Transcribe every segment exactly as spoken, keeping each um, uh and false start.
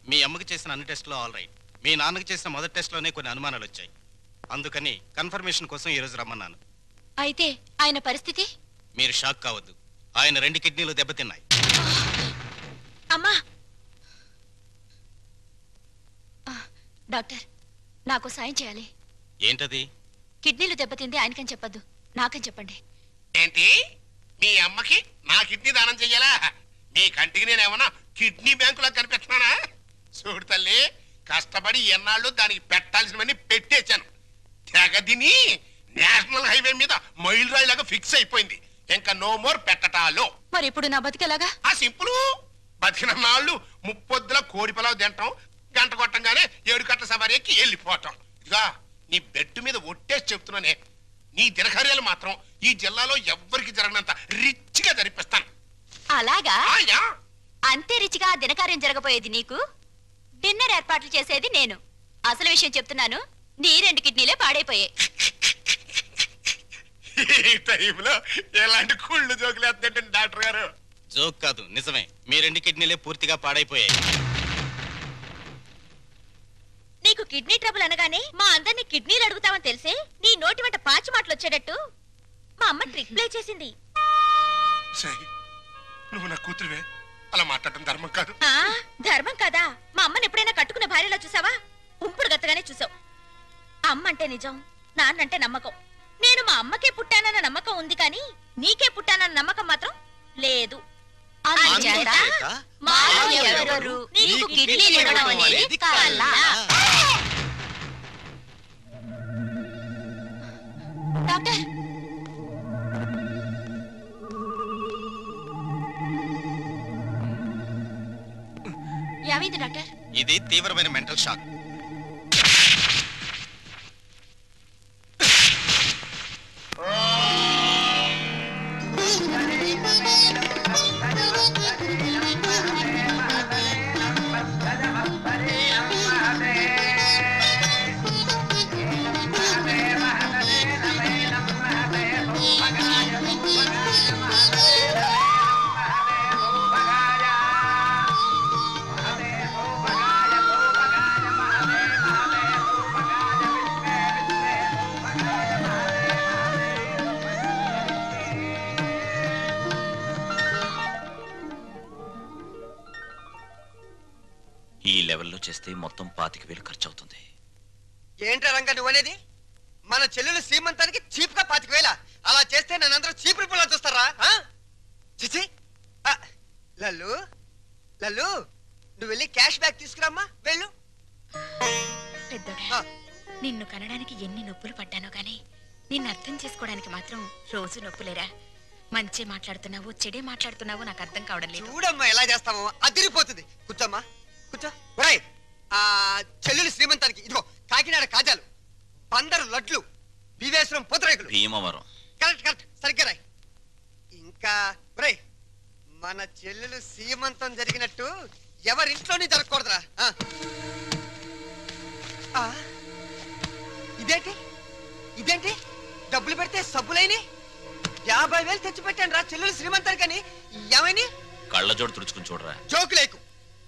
మీ అమ్మకి చేసిన అన్ని టెస్టులు ఆల్ రైట్. మీ నాన్నకి చేసిన మొదటి టెస్ట్లోనే కొన్ని అనుమానాలు వచ్చాయి. అందుకని కన్ఫర్మేషన్ కోసం ఈరోజు రమ్మన్నాను. అయితే ఆయన పరిస్థితి? మీరు షాక్ కావద్దు. ఆయన రెండు కిడ్నీలు దెబ్బతిన్నాయి. అమ్మా డాక్టర్, నాకు సాయం చేయాలి. ఏంటది? కిడ్నీలు దెబ్బతింది ఆయనకని చెప్పద్దు, నాకని చెప్పండి. ఏంటి? మీ అమ్మకి నా కిడ్నీ దానం చెయ్యాలా? మీ కంటికి నేను ఏమన్నా కిడ్నీ బ్యాంకులో కనిపిస్తున్నానా? చూడు తల్లి, కష్టపడి ఎన్నాళ్ళు దానికి పెట్టాల్సినవన్నీ పెట్టేశాను. తెగదిని నేషనల్ హైవే మీద మైల్ రాయి లాగా ఫిక్స్ అయిపోయింది. ఇంకా నో మోర్ పెట్టటాలో. మరి ఇప్పుడు నా బతికేలాగా? ఆ సింపుల్. బతికిన నాళ్ళు ముప్పొద్దుల కోడి పిలవ తింటాం, గంట కొట్టంగానే ఏడు కట్ల సవారీకి వెళ్ళిపోవటం. ఇదిగా నీ బెడ్ మీద ఒట్టేసి చెప్తున్నానే, నీ దినకార్యాలు మాత్రం ఈ జిల్లాలో ఎవ్వరికి జరగనంత రిచ్ గా జరిపిస్తాను. అలాగా? ఆయా అంతే రిచ్గా దినకార్యం జరగబోయేది నీకు, డిన్నర్ ఏర్పాట్లు చేసేది నేను. అసలు విషయం చెప్తున్నాను, నీ రెండు కిడ్నీలే పాడైపోయాయి. ఈ టైంలో ఎలాంటి కుళ్ళు జోకులు వేస్తుంటే డాక్టర్ గారు. జోక్ కాదు, నిజమే. మీ రెండు కిడ్నీలే పూర్తిగా పాడైపోయాయి. నీకు కిడ్నీ ట్రబుల్ అనగానే మా అందరినీ కిడ్నీలు అడుగుతావని తెలిసే నీ నోటి వెంట పాచి మాటలు వచ్చేటట్టు మా అమ్మ ట్రిక్ ప్లే చేసింది. నువ్వు నా కూతురువే, అలా మాట్లాడటం ధర్మం కాదు. ఆ ధర్మం కాదా? మా అమ్మని ఎప్పుడైనా కట్టుకున్న భార్యలో చూసావా? ఉంపుడు గత్తగానే చూసావు. అమ్మ అంటే నిజం, నాన్నంటే నమ్మకం. నేను మా అమ్మకే పుట్టానన్న నమ్మకం ఉంది, కానీ నీకే పుట్టానన్న నమ్మకం మాత్రం లేదు. డాక్టర్, ఏమైంది డాక్టర్? ఇది తీవ్రమైన మెంటల్ షాక్. ఈ లెవెల్లో చేస్తే మొత్తం పాతిక వేలు ఖర్చు అవుతుంది. ఏంట్రా రంగా నువ్వనేది? మన చెల్లెలు శ్రీమంతానికి చీప్ గా పాతిక వేల? అలా చేస్తే నన్నందరూ చీప్ రిపోలా చూస్తారా? చిచి లల్లు, లల్లు నువ్వు వెళ్ళి క్యాష్ బ్యాక్ తీసుకురామ్మా, వెళ్ళు. పెద్దోడా, నిన్ను కనడానికి ఎన్ని నొప్పులు పడ్డానో గానీ నిన్ను అర్థం చేసుకోవడానికి మాత్రం రోజు నొప్పులేరా? మంచి మాట్లాడుతున్నావు, చెడే మాట్లాడుతున్నావు నాకు అర్థం కావడం లేదు. చూడమ్మా ఎలా చేస్తామో, అదిరిపోతుంది. కూర్చోమ్మా, కూర్చో. ఒరేయ్, ఆ చెల్లెలు శ్రీమంతానికి ఇదిగో కాకినాడ కాజాలు, బందరు లడ్లు, బీవేశ్వరం పూతరేకులు. భీమవరం. కరెక్ట్ కరెక్ట్, సరిగ్గా రాయ్. ఇంకా ఒరేయ్, మన చెల్లెలు శ్రీమంతం జరిగినట్టు ఎవరింట్లోనే జరగకూడదురా. ఇదేంటి ఇదేంటి డబ్బులు పెడితే సబ్బులైని యాభై వేలు తెచ్చి పెట్టాను రా చెల్లెలు శ్రీమంతానికని. ఏమైనా కళ్ళజోడు తుడుచుకుని చూడరా. జోకు లేకు.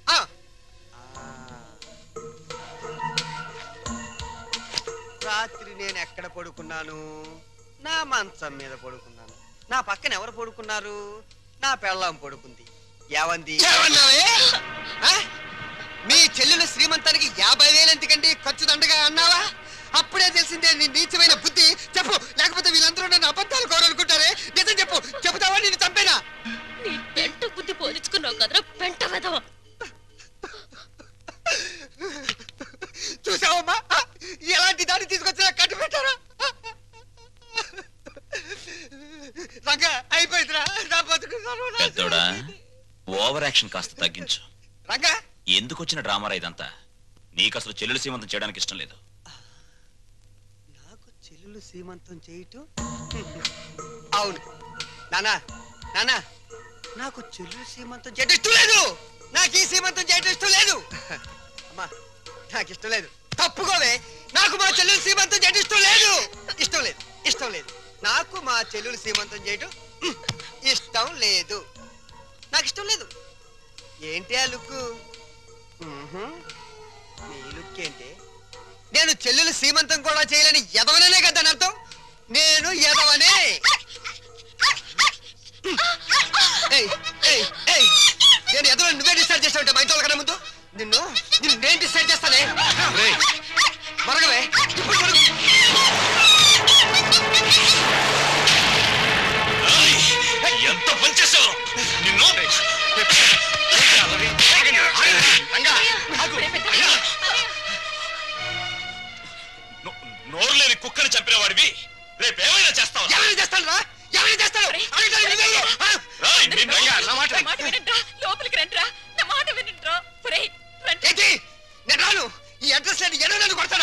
రాత్రి నేను ఎక్కడ పడుకున్నాను? నా మంచం మీద పడుకున్నాను. నా పక్కన ఎవరు పడుకున్నారు? నా పెళ్ళాం పడుకుంది. ఏవంది? మీ చెల్లెలు శ్రీమంతానికి యాభై వేలు ఎందుకండి ఖర్చు దండగా అన్నావా? అప్పుడే తెలిసిందే నీ నీచమైన బుద్ధి. చెప్పు, లేకపోతే వీళ్ళందరూ నన్ను అబద్ధాలు కోరనుకుంటారే. నిజం చెప్పు, చెబుతావా నేను చంపేనా? నీ పెంట బుద్ధి పోల్చుకున్నావు కదరా పెంట వెధవ. చూసావమ్మా ఎలాంటి దాన్ని తీసుకొచ్చినా కట్టు పెట్టారా? రంగా అయిపోయిందిరా నా బతుకు. పెద్దోడా, ఓవర్ యాక్షన్ కాస్త తగ్గించు. రంగా, ఎందుకు వచ్చిన డ్రామారా ఇదంతా? నీకు అసలు చెల్లెలు సీమంతం చేయడానికి ఇష్టం లేదు. నాకు చెల్లెలు సీమంతం చేయటం? అవును నానా, నానా నాకు చెల్లెలు సీమంతం చేయటం ఇష్టం లేదు. నాకు ఈ సీమంతం చేయటం ఇష్టం లేదు. అమ్మా నాకు ఇష్టం లేదు. తప్పుకోవే, నాకు మా చెల్లెలు సీమంతం చేయటం ఇష్టం లేదు. ఇష్టం లేదు, ఇష్టం లేదు. నాకు మా చెల్లెలు సీమంతం చేయటం ఇష్టం లేదు. నాకు ఇష్టం లేదు. ఏంటి ఆ లుక్కు? నీ లుక్ ఏంటి? నేను చెల్లెలు సీమంతం కూడా చేయలేని ఎదవననే కదా అని అర్థం. నేను ఎదవనే. ఏయ్, ఏయ్, ఏయ్, నేను ఎదవని నువ్వే డిసైడ్ చేస్తావుంటే మా ఇంట్లో కన్నా ముందు నిన్ను నిన్ను నేను డిసైడ్ చేస్తానే. మరగవే ఇప్పుడు మరుగు. ఎంత పనిచేసావు నిన్ను. నోరు లేని కుక్కని చంపిన వాడివి రేపేమైనా చేస్తావు. ఎవరైనా చేస్తాను రా, ఎవరైనా చేస్తాను. లోపలికి రండిరా, నా మాట వినండిరా. నేను రాను. ఈ అడ్రస్ లేని ఎన్నో నన్ను కొడతాడా?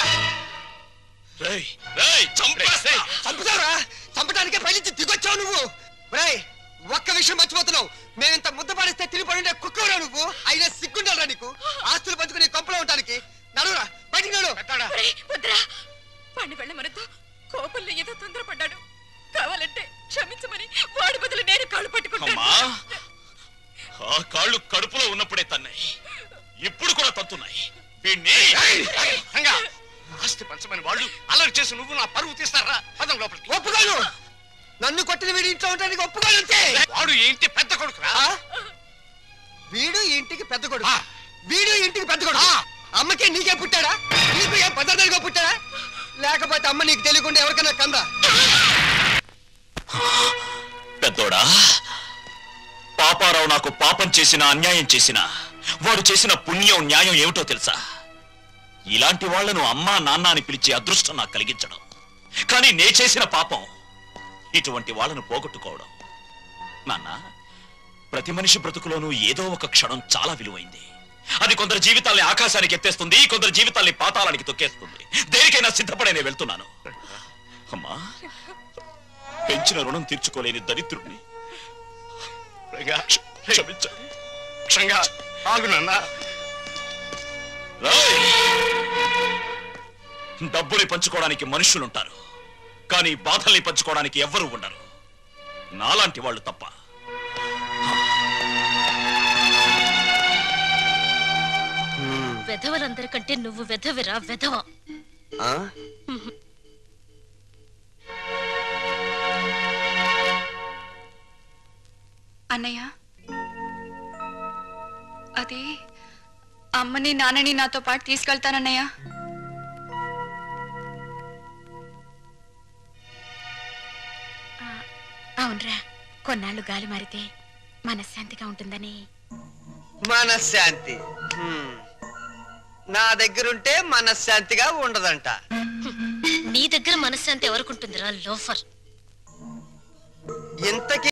చంపుతావురా? చంపడానికే పైనుంచి దిగొచ్చావు నువ్వు. రేయ్, ఒక్క విషయం మర్చిపోతున్నావు. మేమింత ముద్ద పాడిస్తే తిరిగి పడి కుక్కరా నువ్వు. అయినా సిగ్గుండాలరా నీకు? ఆస్తులు పంచుకుని కొంపలో ఉండడానికి. నడురా, బయటికి నడు. వద్దురా, పండి వెళ్ళమనతో కోపంలో ఏదో తొందరపడ్డాడు. కావాలంటే క్షమించమని వాడి బదులు నేను కాళ్ళు పట్టుకుంటాను. ఆ కాళ్ళు కడుపులో ఉన్నప్పుడే తన్నాయి, ఇప్పుడు కూడా తత్తున్నాయి. వీణ్ణి ఆస్తి పంచమని వాళ్ళు అల్లరి చేసి నువ్వు నా పరువు తీస్తారా? పదం లోపలికి. ఒప్పుకోను. నన్ను కొట్టిన వీడి ఇంట్లో ఉండడానికి ఒప్పుకోను అంతే. వాడు ఏంటి పెద్ద కొడుకురా? వీడు ఇంటికి పెద్ద కొడుకు. వీడు ఇంటికి పెద్ద కొడుకు. అమ్మకే నీకే పుట్టాడా? నీకు ఏ పదార్థాలుగా పుట్టాడా? లేకపోతే అమ్మ నీకు తెలియకుండా ఎవరికైనా కందా? పెద్దోడా, పాపారావు నాకు పాపం చేసిన అన్యాయం చేసిన వాడు చేసిన పుణ్యం న్యాయం ఏమిటో తెలుసా? ఇలాంటి వాళ్లను అమ్మా నాన్న అని పిలిచే అదృష్టం నాకు కలిగించడం. కానీ నే చేసిన పాపం ఇటువంటి వాళ్ళను పోగొట్టుకోవడం. నాన్న, ప్రతి మనిషి బ్రతుకులోనూ ఏదో ఒక క్షణం చాలా విలువైంది. అది కొందరు జీవితాల్ని ఆకాశానికి ఎత్తేస్తుంది, కొందరు జీవితాల్ని పాతాళానికి తొక్కేస్తుంది. దేనికైనా సిద్ధపడేనే వెళ్తున్నాను. అమ్మా, పెంచిన రుణం తీర్చుకోలేని దరిద్రుణ్ణి క్షమించండి. ఆగు నాన్న. డబ్బుని పంచుకోవడానికి మనుషులుంటారు, కానీ బాధల్ని పంచుకోవడానికి ఎవ్వరూ ఉండరు. నాలాంటి వాళ్ళు తప్ప. వెధవలందరికంటే నువ్వు వెధవిరా, వెధవ. అన్నయ్య, అది అమ్మని నాన్నని నాతో పాటు తీసుకెళ్తానన్నయ్య. అవునరా, కొన్నాళ్ళు గాలి మారితే మనశ్శాంతిగా ఉంటుందని. మనశ్శాంతి నా దగ్గరుంటే మనశ్శాంతిగా ఉండదంట. నీ దగ్గర మనశ్శాంతి ఎవరికి ఉంటుందిరా లోఫర్? ఇంతకీ